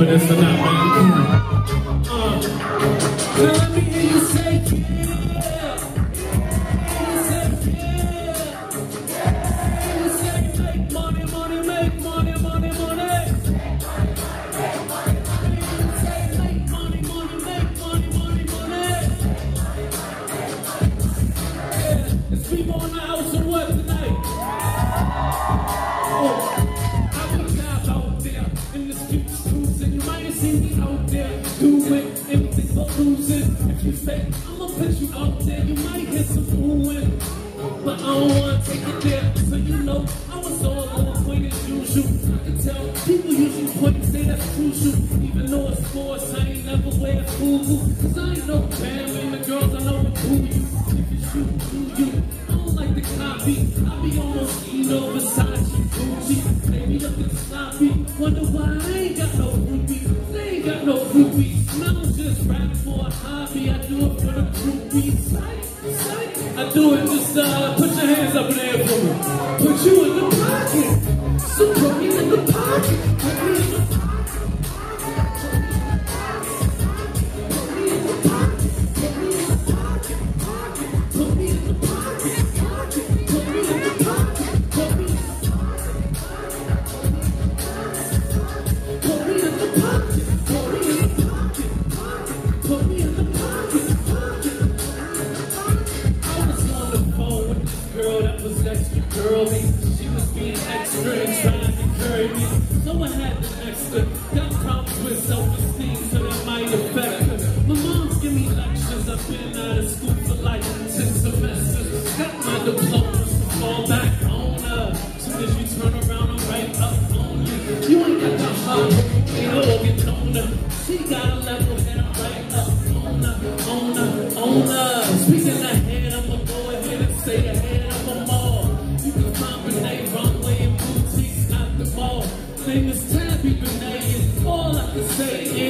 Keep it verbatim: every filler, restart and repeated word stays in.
this or not, man. Uh, so let me hear you say yeah. You say yeah. You say make money, money, make money, money, money. You say make money, money, make money, money, money. Yeah, it's people in the house or what tonight? Oh. If you say, I'ma put you out there, you might hit some oohing, but I don't wanna take it there, so you know, I was all on point as usual. I can tell people usually point and say that's crucial, even though it's sports, I ain't never wear FUBU, cause I ain't no bad man, the girls I know will fool you, if you shoot, do you, I don't like the copy, I be almost eating over Versace, Gucci, baby looking sloppy, wonder why I ain't got no rubies, they ain't got no rubies, and I don't just rap for a hobby, I do it for the groupies, psych, psych, I do it just, uh, put your hands up in the air for me, put you in the pocket, so put me in the pocket, put me in the pocket. Girly, she was being extra and trying to carry me, so I had to extra. Got problems with self-esteem, so that might affect her. My mom's give me lectures, I've been out of school for like ten semesters. Got my diplomas to fall back on her. Soon as you turn around, I'm right up on you. You ain't got the heart, you ain't organ on her. She got a level head, I'm right up on her, on her, on her. Speaking of head, I'ma go ahead and say the head of them all. You can find Renee runway and boutiques at the mall. Name is Tabi Bonney, and all I can say is